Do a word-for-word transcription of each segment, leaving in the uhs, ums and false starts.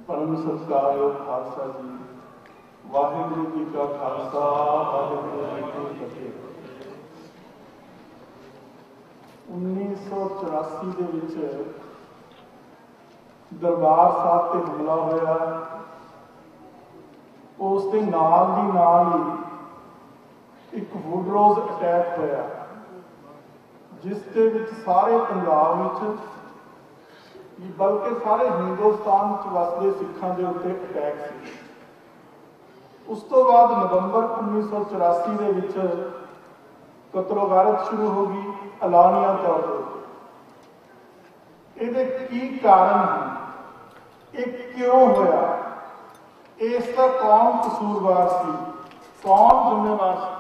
परम सत्कारयोग खालसा जी, वाहिगुरु जी का खालसा, वाहिगुरु जी की फतेह। उन्नीस सौ चौरासी ਦੇ ਵਿੱਚ दरबार साहब ਤੇ हमला होया। उस दे नाल दी नाल ही एक वुडरोज अटैक होया, जिस दे विच सारे पंजाब विच बल्कि सारे हिंदुस्तान च वसदे सिखां दे उत्ते अटैक सी। उस तो बाद नवंबर उन्नीस सौ चौरासी दे विच कतलो गारत शुरू हो गई एलानिया तौर पर। इहदे की कारण है, ये क्यों होया, इसका कौन कसूरवार सी, कौन जिम्मेवार सी,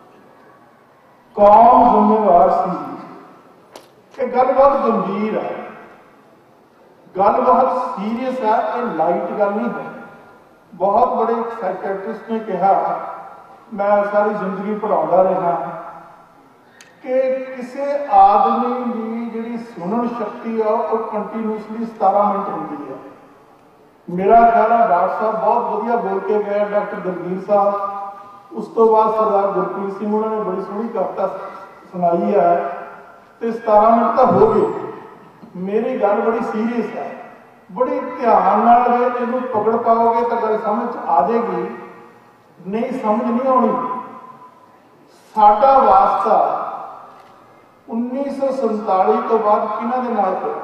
कौन जिम्मेवार सी? ये गल बहुत गंभीर है, गल बहुत सीरियस है, ये लाइट गल नहीं है। बहुत बड़े साइकेट्रिस्ट ने कहा, मैं सारी जिंदगी पढ़ाता रहा, कि किसी आदमी की जिहड़ी सुनन शक्ति है वो कंटीन्यूसली सतारह मिनट होती है। मेरा ख्याल है डॉक्टर साहब बहुत वधिया बोल के गए, डॉक्टर दलवीर साहब। उस तो बाद सरदार गुरप्रीत सिंह उन्होंने बड़ी सोहनी कविता सुनाई है, तो सतारह मिनट तो हो गए। मेरी गल बड़ी सीरियस है, बड़ी ध्यान नाल इहनूं पकड़ पाओगे तो गल समझ आ जाएगी, नहीं समझ नहीं आनी। साडा वास्ता उन्नीस सौ संताली तो बाद किन्हां दे नाल होया?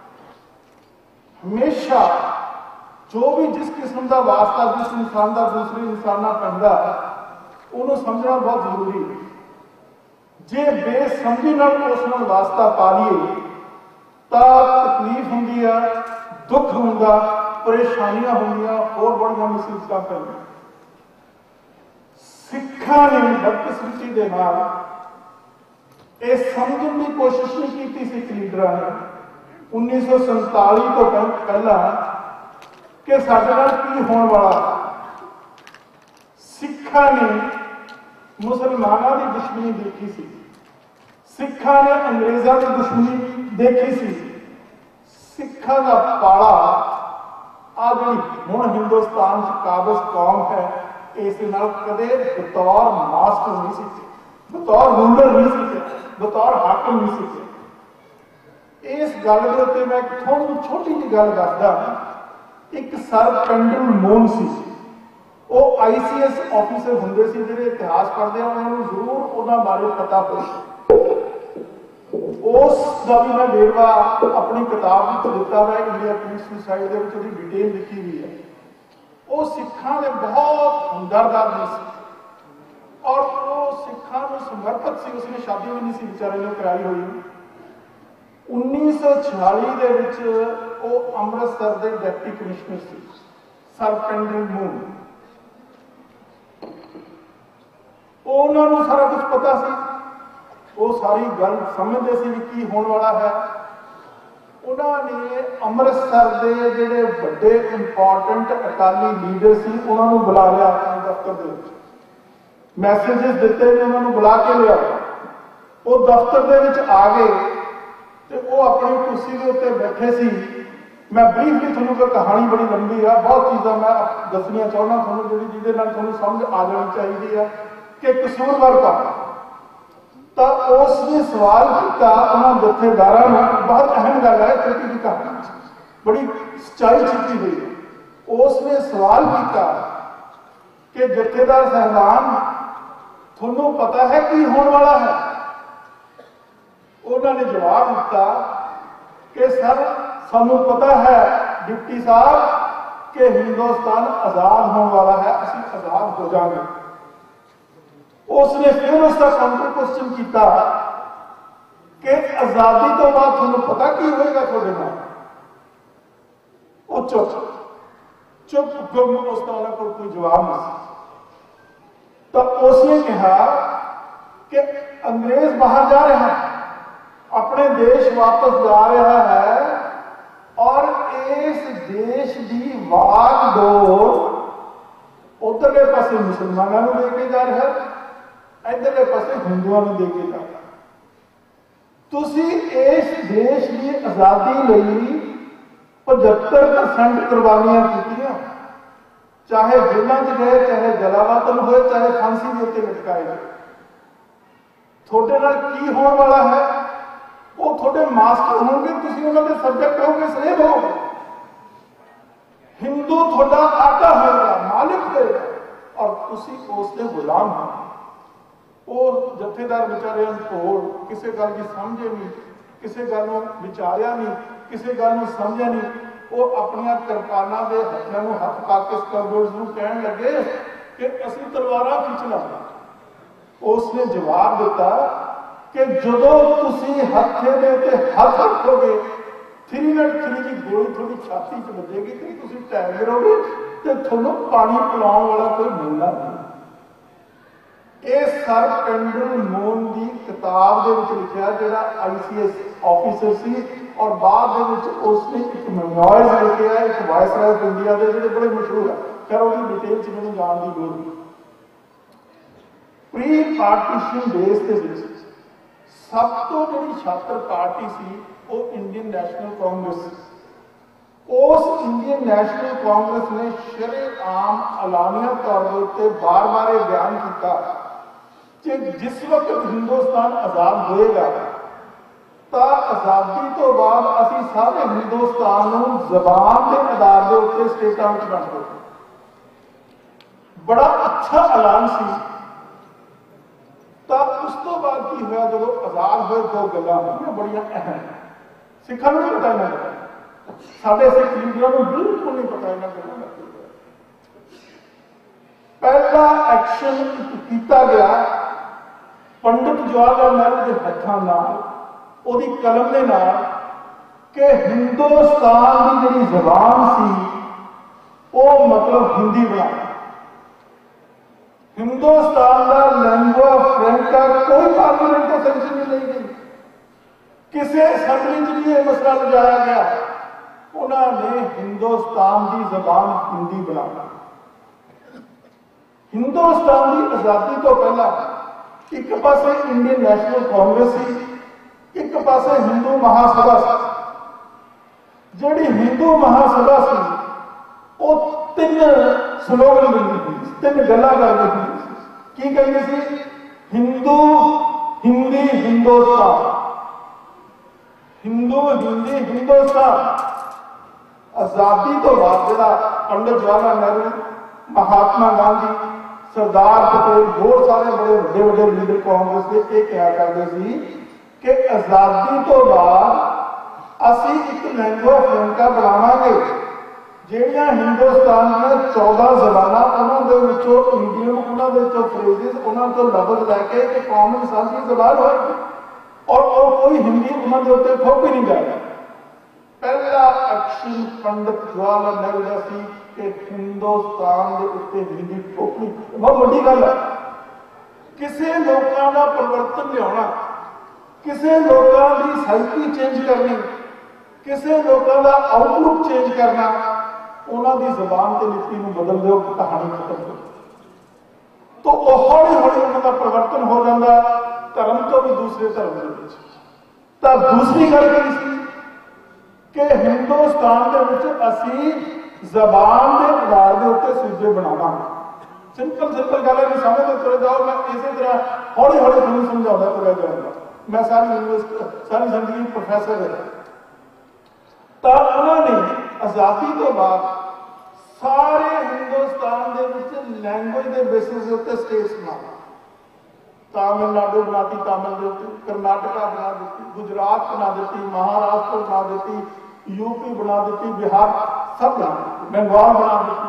हमेशा जो भी जिस किस्म का वास्ता जिस इंसान का दूसरे इंसान नाल पैंदा उन्होंने समझना बहुत जरूरी है। जे बेसमझी नाल उस नाल वास्ता पा लीए तो तकलीफ होंदी है, दुख होंदा, परेशानियां होंदियां, होर बड़ियां मुसीबतां पैंदियां। सिखां ने बदकिस्मती दे नाल ये समझने की कोशिश नहीं की सिख लीडरां ने उन्नीस सौ संताली तो पहला कि साडे नाल की होने वाला। सिखां ने मुसलमानों की दुश्मनी देखी सी, सिखां ने अंग्रेजों की दुश्मनी देखी सी। सिखां का पाला आ जिहड़ी हुण हिंदुस्तान च काबिज कौम है, इस नाल कदे बतौर मास्टर नहीं सीखे, बतौर रूलर नहीं सीखे, बतौर हाकम नहीं सीखे। इस गल के उत्ते मैं एक थोड़ी छोटी जी गल दसदा। एक सर पेंडल मोन सी, वो आई सी एस ऑफिसर होंदे सी, जिहड़े इतिहास पढ़ते हैं उन्होंने जरूर उन्हां बारे पता हो। उसका भी मैं वेरवा अपनी किताब में दिता है, इंडिया पुलिस सुसाइड के उसकी डिटेल लिखी हुई है। वो सिखां दे बहुत हमदर्द आदमी सी और वो सिखां नूं समर्पित सी। उसने शादी भी नहीं सी बेचारे ने कराई हुई। उन्नीस सौ छियाली दे विच वो अमृतसर के डिप्टी कमिश्नर सी, सर पेंडल मून। उन्होंने सारा कुछ पता सी, वो सारी गल समझते सी कि होने वाला है। उन्होंने अमृतसर के जिहड़े बड़े इंपॉर्टेंट अकाली लीडर सी उन्होंने बुला लिया अपने दफ्तर के विच, मैसेजेस दिते ने, उन्होंने बुला के लिया। वो दफ्तर के विच आ गए तो वो अपनी कुर्सी के उत्ते बैठे सी। मैं ब्रीफली थोड़ी कोई कहानी बड़ी लंबी है, बहुत चीज़ां मैं दसनिया चाहना थोड़ी जी जिहदे नाल थोड़ी समझ आ जानी चाहिए है कि कसूरवार कौन। तो उसने सवाल किया उन्होंने जथेदारां नूं, बहुत अहम गल है छोटी जी कहानी बड़ी सच्चाई छिपी हुई है। उसने सवाल किया कि जथेदार साहबान थोनों पता है की होने वाला है? उन्होंने जवाब दिता कि सर सानू पता है डिप्टी साहब कि हिंदुस्तान आजाद होने वाला है, असीं आजाद हो जाएंगे। उसने फिर उसका काउंटर क्वेश्चन किया कि आजादी तो बाद तुहानू पता की होएगा तुहाडे नाल? वो चुप चुप गुम, उसका उन्होंने को कोई जवाब नहीं। तो उसने कहा कि अंग्रेज बाहर जा रहा है, अपने देश वापस जा रहा है और इस देश की वागडोर उधरले पासे मुसलमानों को लेके जा रहा है, इधरले पासे हिंदुओं को लेके जा रहा है। तुसी इस देश की आजादी लई पचहत्तर परसेंट कुर्बानियां कीतियां, चाहे जेलों च गए, चाहे जलावतन होए, चाहे फांसी के उत्ते लटकाए गए। थोड़े नाल की होने वाला है, वो थोड़े मास्टर होंगे, तुसीं उन्हां दे सब्जेक्ट होगे, स्लेव होगे। हिंदू थोड़ा आका होगा, मालिक होगा, और तुसीं उसके गुलाम हो। वो जथेदार बेचारे अनभोल, किसी गल की समझे नहीं, किसी गल नूं विचारिया नहीं, किसी गल नूं समझिया नहीं, वो अपनियां किरपानां दे हत्थां नूं हत्थ पा के स्कर्बर्ड्स नूं कहण लगे कि असीं तलवारां खिंच लांगे। उसने जवाब दिता कि जदों तुसीं हत्थे दे ते हत्थ रखोगे, थ्री नट थ्री की गोली थोड़ी छाती च वजेगी तो तुसीं ढह गिरोगे ते तुहानूं पानी पिलाउण वाला कोई मिलना नहीं। ਇਹ ਸਰ ਪੈਂਡਲ ਮੋਨ ਦੀ ਕਿਤਾਬ ਦੇ ਵਿੱਚ ਲਿਖਿਆ, ਜਿਹੜਾ ਆਈ ਸੀ ਐਸ ਆਫੀਸਰ ਸੀ, ਔਰ ਬਾਅਦ ਦੇ ਵਿੱਚ ਉਸਨੇ ਇੱਕ ਮੈਮੋਇਰਸ ਲਿਖਿਆ, ਇੱਕ ਵਾਇਸਰਾਏ ਆਫ ਇੰਡੀਆ ਦੇ, ਜਿਹੜੇ ਬੜੇ ਮਸ਼ਹੂਰ ਆ। ਖੈਰ ਉਹਦੀ ਡਿਟੇਲ ਚ ਮੈਨੂੰ ਜਾਣ ਦੀ ਲੋੜ ਨਹੀਂ। ਪ੍ਰੀ ਪਾਰਟੀਸ਼ਨ ਦੇਸ਼ ਦੇ ਵਿੱਚ ਸਭ ਤੋਂ ਜਿਹੜੀ ਛਾਤਰ ਪਾਰਟੀ ਸੀ ਉਹ ਇੰਡੀਅਨ ਨੈਸ਼ਨਲ ਕਾਂਗਰਸ ਸੀ। उस इंडियन नेशनल कांग्रेस ने शरेआम एलानिया तौर पर बार बार यह बयान किया कि जिस वक्त हिंदुस्तान आजाद होएगा तो आजादी तो बाद असी सारे हिंदुस्तान नूं जबान के आधार के उत्ते स्टेटां विच बंट देंगे। बड़ा अच्छा ऐलान सी। तो उस तो बाद की होया, जदों आजाद होए दो गल्लां होईयां बड़ियां अहम। सिखां नूं पता नहीं पता, साडे सिख लीडरां नूं बिल्कुल नहीं पता इन्हां गल्लां दा। पहला एक्शन किया गया पंडित जवाहरलाल नेहरू के हत्थां नाल, ओहदी कलम दे नाल, कि हिंदुस्तान की जिहड़ी जबान सी वो मतलब हिंदी बना। हिंदुस्तान का लैंगुआ फ्रैंका कोई पार्लियामेंट तो सैंक्शन नहीं ली गई, किसी असैंबली च भी यह मसला लिजाया गया। उन्होंने हिंदुस्तान की जबान हिंदी बना। हिंदुस्तान की आजादी तो पहला एक पासे इंडियन नेशनल कांग्रेस सी, एक पासे हिंदू महासभा सी। जिहड़ी हिंदू महासभा सी वो तीन स्लोगन दिंदी थी, तीन गल्लां करदी थी। की कहंदी सी? हिंदू हिंदी हिंदुस्तान, हिंदू हिंदी हिंदुस्तान। आजादी तो बाद जिहड़ा पंडित जवाहरलाल नेहरू, महात्मा गांधी, सरदार पटेल, बहुत सारे बड़े बड़े बड़े लीडर कांग्रेस के यह क्या करते थे कि आजादी तो बाद असी एक लैंगुआ फ्रैंका बनावांगे, जिहड़ियां हिंदुस्तान दी चौदह जबानां, उन्हां दे विचों इंडियन, उन्हां दे विचों फ्रेजेस, उन्हां तो लफ्ज लैके एक कॉमन साझी जबान होएगी, और और कोई हिंदी उन्हां दे उत्ते थोपी नहीं जाएगी। पहला एक्शन पंडित जवाहरलाल नेहरू का सी कि हिंदुस्तान के उत्ते हिंदी थोपनी बहुत बड़ी गल है। किसी लोगों का परिवर्तन लिया, किसी लोगों की साइकी चेंज करनी, किसी लोगों का आउटलुक चेंज करना, उन्होंने जबान के लिपि में बदल दो, कहानी खत्म हो। तो हौली हौली उनका परिवर्तन हो जाता, धर्म तो भी दूसरे धर्म के। दूसरी गल की कि हिंदुस्तान के विच असी जबान के आधार के उत्ते सूबे बनावा। सिंपल सिंपल गल है, समझते तुरे जाओ। मैं इसी तरह हौली हौली तुहानूं समझाता तुरे जाऊंगा। मैं सारी यूनिवर्सिटी सारी जिंदगी प्रोफैसर है। तो उन्होंने आजादी तो बाद सारे हिंदुस्तान के विच लैंगुएज के बेसिस के उत्ते स्टेट्स बना। तमिलनाडु बनाती, तमिल कर्नाटका बना दी, गुजरात बना दी, महाराष्ट्र बना दी, यूपी बना दी, बिहार सब बना दी, बंगाल बना दी,